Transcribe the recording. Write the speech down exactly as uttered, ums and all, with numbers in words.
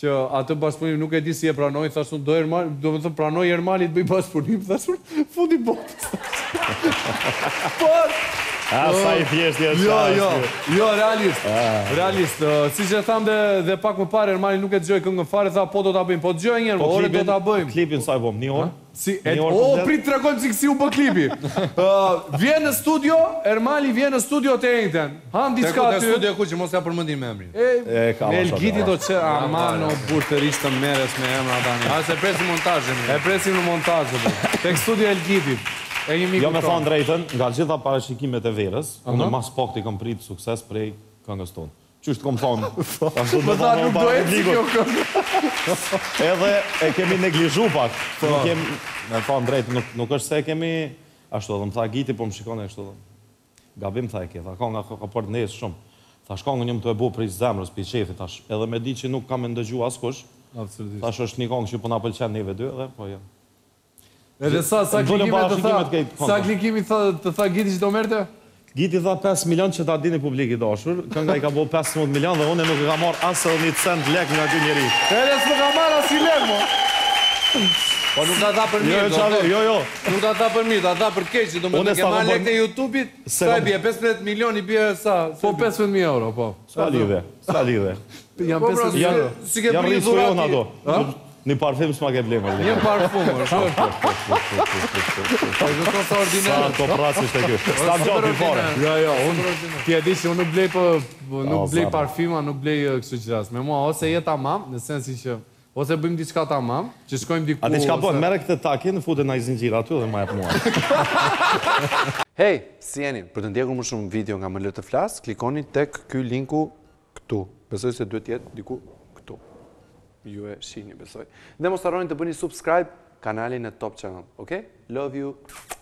që atë bashkëpunim nuk e di si e pranoj, thashun do Ermali, do më thënë pranoj Ermali të bëj bashkëpunim, thashun fundi botës. Por A, sa i thjeshtë është. Jo, jo, jo, realist. Realist. Si që tham dhe pak më parë, Ermali nuk e dëgjoj këngën fare, tha po do ta bëjmë, po dëgjoj një herë, po ore do ta bëjmë. Klipin sa i bëm, një orë? Si, o, prit të tregojmë si kësi u bë klipi. Vjen në studio, Ermali vjen në studio të enjten. Han diçka aty. Te studio ku që mos ka përmendin me emrin. E ka. Me Elgiti do që, aman o burr të rish të meres me emra tani. A se presim montazhin. E presim në montazh. Tek studio Elgitit. Jo me thonë drejtën, nga gjitha parashikimet e verës, unë mas pak t'i kam prit sukses prej këngës tonë. Qështë t'kom thonë? Më tha nuk do e si kjo këngë. Edhe e kemi neglizhu pak. Me thonë drejtën, nuk është se kemi... Ashtu edhe më tha Giti, po më shikone ashtu edhe. Gabim tha e ke, tha kënga ka për nesë shumë. Tha shkongë njëm të e bu prej zemrës, për qefi, thash. Edhe me di që nuk kam e ndëgju askush. Thash është një kongë që po na pëlqen neve dy edhe, po jo. Edhe sa, sa klikimi të tha, sa klikimi të tha Giti që do merte? Giti tha pesë milion që ta dini publik i dashur, kënga i ka bo pesëmbëdhjetë milion dhe unë nuk e ka marrë asë edhe një cent lek nga dy njeri. Edhe s'më ka marrë asë i lek, mo! Po nuk ta tha për mirë, jo, jo. Nuk ta tha për mirë, ta tha për keqë, do më të ke marrë lek të YouTube-it, sa i bje, pesëmbëdhjetë milion i bje sa? Po pesëmbëdhjetë mijë euro, po. Ska lidhe, ska lidhe. Jam pesëmbëdhjetë mijë euro. Jam rrisë jonë ato. Një parfum s'ma ke blemë. Një parfum, është. Sa të prasisht e kjo. Sta më gjatë i fare. Jo, jo, ti e di që unë nuk blej nuk blej parfima, nuk blej kështu qëras. Me mua, ose jetë tamam, në sensi që ose bëjmë diçka tamam, që shkojmë diku... A di qka bojnë, mere këtë takin, fute na i zingjira aty dhe ma jep mua. Hej, si jeni, për të ndjekur më shumë video nga Më le të flas, klikoni tek ky linku këtu. Besoj se duhet jetë diku këtu. Ju e shihni, besoj. Dhe mos harroni të bëni subscribe kanalin e Top Channel, okay? Love you.